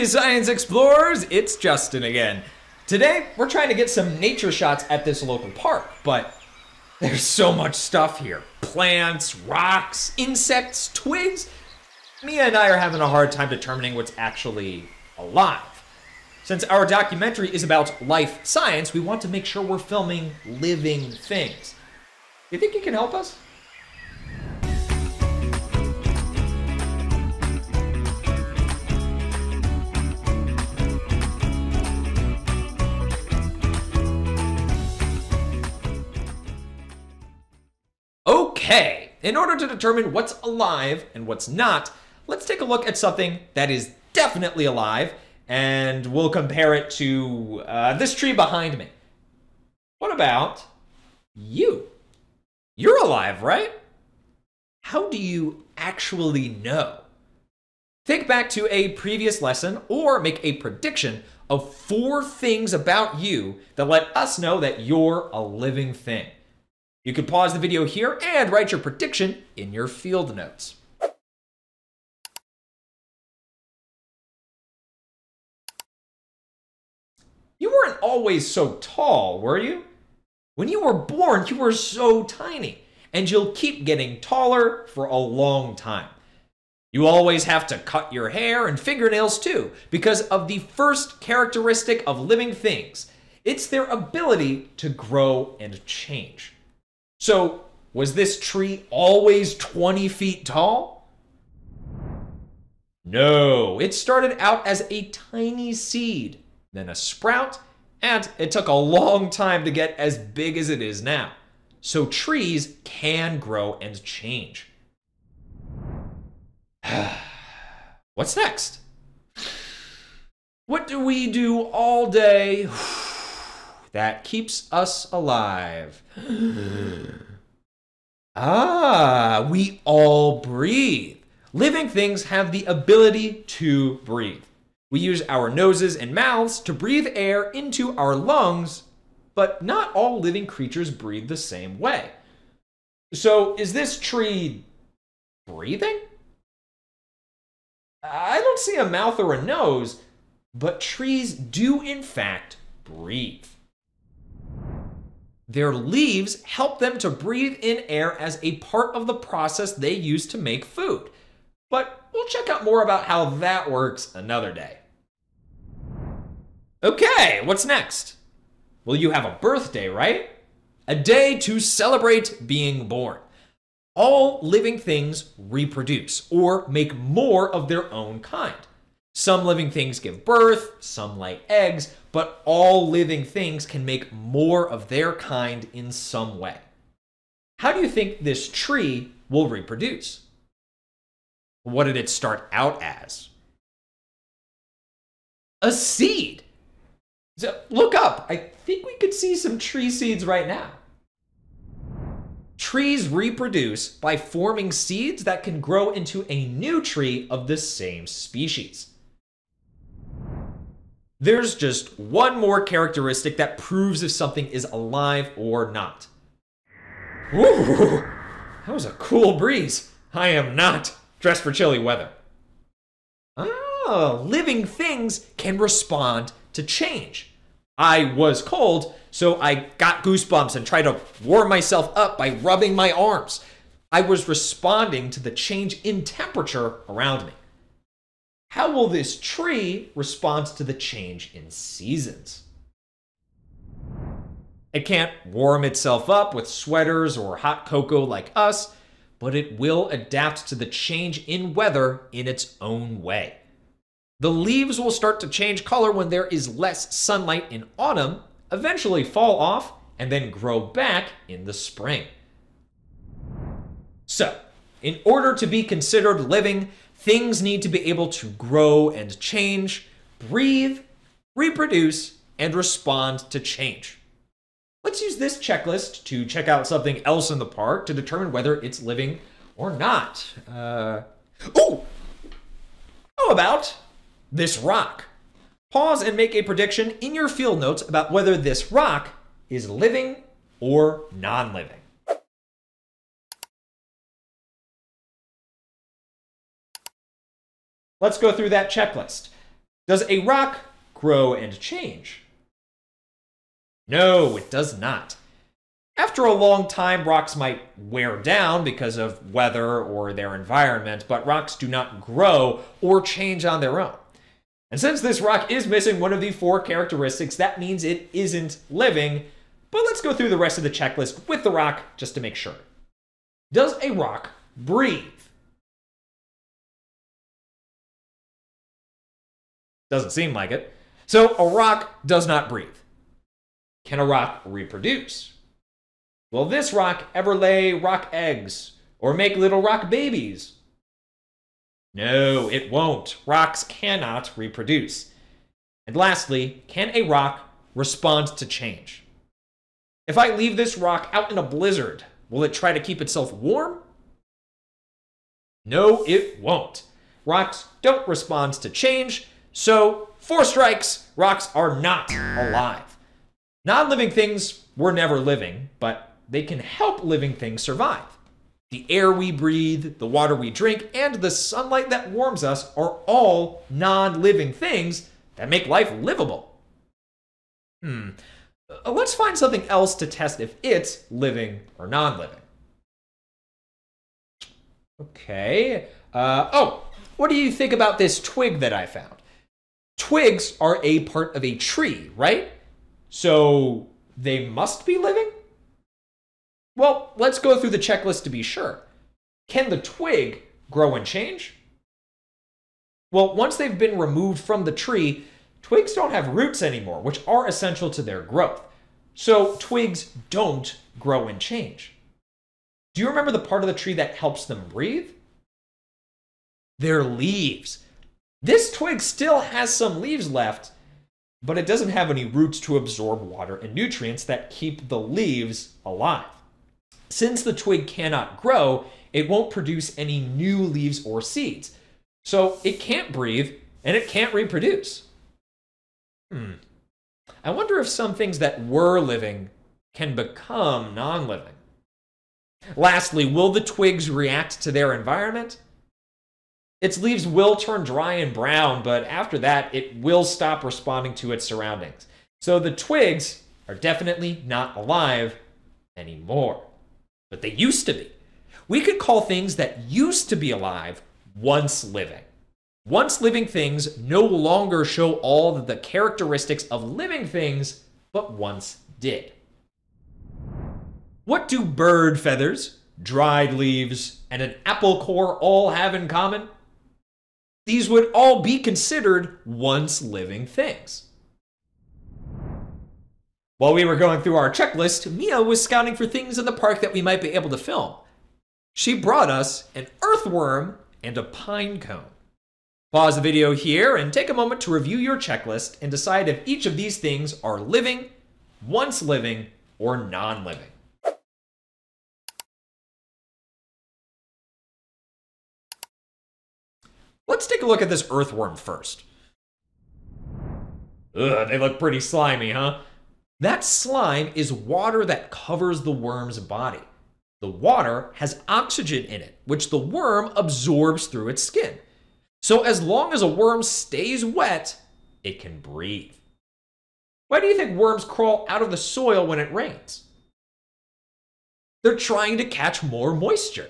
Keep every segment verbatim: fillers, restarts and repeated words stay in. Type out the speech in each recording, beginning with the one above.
Howdy, science explorers! It's Justin again. Today, we're trying to get some nature shots at this local park, but there's so much stuff here. Plants, rocks, insects, twigs. Mia and I are having a hard time determining what's actually alive. Since our documentary is about life science, we want to make sure we're filming living things. You think you can help us? Okay, in order to determine what's alive and what's not, let's take a look at something that is definitely alive, and we'll compare it to uh, this tree behind me. What about you? You're alive, right? How do you actually know? Think back to a previous lesson or make a prediction of four things about you that let us know that you're a living thing. You can pause the video here and write your prediction in your field notes. You weren't always so tall, were you? When you were born, you were so tiny, and you'll keep getting taller for a long time. You always have to cut your hair and fingernails too, because of the first characteristic of living things. It's their ability to grow and change. So, was this tree always twenty feet tall? No, it started out as a tiny seed, then a sprout, and it took a long time to get as big as it is now. So trees can grow and change. What's next? What do we do all day that keeps us alive? Ah, we all breathe. Living things have the ability to breathe. We use our noses and mouths to breathe air into our lungs, but not all living creatures breathe the same way. So, is this tree breathing? I don't see a mouth or a nose, but trees do in fact breathe. Their leaves help them to breathe in air as a part of the process they use to make food. But we'll check out more about how that works another day. Okay, what's next? Well, you have a birthday, right? A day to celebrate being born. All living things reproduce or make more of their own kind. Some living things give birth, some lay eggs, but all living things can make more of their kind in some way. How do you think this tree will reproduce? What did it start out as? A seed. So look up. I think we could see some tree seeds right now. Trees reproduce by forming seeds that can grow into a new tree of the same species. There's just one more characteristic that proves if something is alive or not. Ooh, that was a cool breeze. I am not dressed for chilly weather. Oh, living things can respond to change. I was cold, so I got goosebumps and tried to warm myself up by rubbing my arms. I was responding to the change in temperature around me. How will this tree respond to the change in seasons? It can't warm itself up with sweaters or hot cocoa like us, but it will adapt to the change in weather in its own way. The leaves will start to change color when there is less sunlight in autumn, eventually fall off, and then grow back in the spring. So, in order to be considered living, things need to be able to grow and change, breathe, reproduce, and respond to change. Let's use this checklist to check out something else in the park to determine whether it's living or not. Uh, oh! How about this rock? Pause and make a prediction in your field notes about whether this rock is living or non-living. Let's go through that checklist. Does a rock grow and change? No, it does not. After a long time, rocks might wear down because of weather or their environment, but rocks do not grow or change on their own. And since this rock is missing one of the four characteristics, that means it isn't living. But let's go through the rest of the checklist with the rock just to make sure. Does a rock breathe? Doesn't seem like it. So a rock does not breathe. Can a rock reproduce? Will this rock ever lay rock eggs or make little rock babies? No, it won't. Rocks cannot reproduce. And lastly, can a rock respond to change? If I leave this rock out in a blizzard, will it try to keep itself warm? No, it won't. Rocks don't respond to change, so four strikes, rocks are not alive. Non-living things were never living, but they can help living things survive. The air we breathe, the water we drink, and the sunlight that warms us are all non-living things that make life livable. Hmm. Uh, Let's find something else to test if it's living or non-living. Okay. Uh, oh, what do you think about this twig that I found? Twigs are a part of a tree, right? So they must be living? Well, let's go through the checklist to be sure. Can the twig grow and change? Well, once they've been removed from the tree, twigs don't have roots anymore, which are essential to their growth. So twigs don't grow and change. Do you remember the part of the tree that helps them breathe? Their leaves. This twig still has some leaves left, but it doesn't have any roots to absorb water and nutrients that keep the leaves alive. Since the twig cannot grow, it won't produce any new leaves or seeds. So it can't breathe and it can't reproduce. Hmm. I wonder if some things that were living can become non-living. Lastly, will the twigs react to their environment? Its leaves will turn dry and brown, but after that, it will stop responding to its surroundings. So the twigs are definitely not alive anymore. But they used to be. We could call things that used to be alive once living. Once living things no longer show all the characteristics of living things, but once did. What do bird feathers, dried leaves, and an apple core all have in common? These would all be considered once living things. While we were going through our checklist, Mia was scouting for things in the park that we might be able to film. She brought us an earthworm and a pine cone. Pause the video here and take a moment to review your checklist and decide if each of these things are living, once living, or non-living. Let's take a look at this earthworm first. Ugh, they look pretty slimy, huh? That slime is water that covers the worm's body. The water has oxygen in it, which the worm absorbs through its skin. So as long as a worm stays wet, it can breathe. Why do you think worms crawl out of the soil when it rains? They're trying to catch more moisture.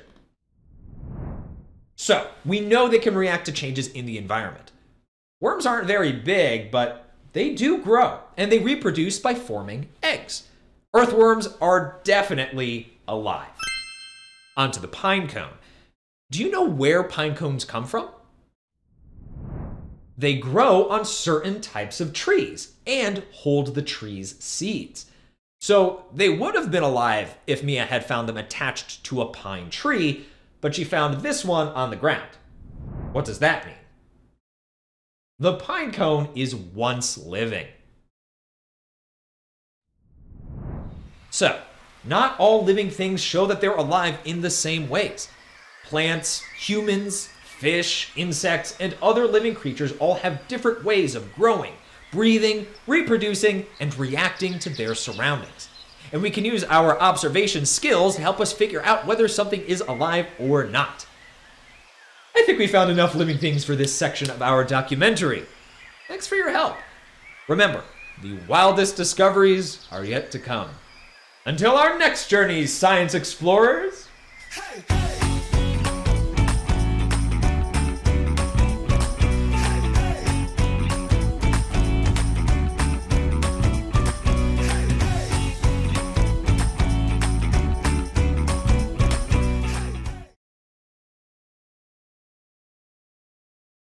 So we know they can react to changes in the environment. Worms aren't very big, but they do grow, and they reproduce by forming eggs. Earthworms are definitely alive. Onto the pine cone. Do you know where pine cones come from? They grow on certain types of trees and hold the tree's seeds. So they would have been alive if Mia had found them attached to a pine tree, but she found this one on the ground. What does that mean? The pine cone is once living. So, not all living things show that they're alive in the same ways. Plants, humans, fish, insects, and other living creatures all have different ways of growing, breathing, reproducing, and reacting to their surroundings. And we can use our observation skills to help us figure out whether something is alive or not. I think we found enough living things for this section of our documentary. Thanks for your help. Remember, the wildest discoveries are yet to come. Until our next journey, science explorers. Hey!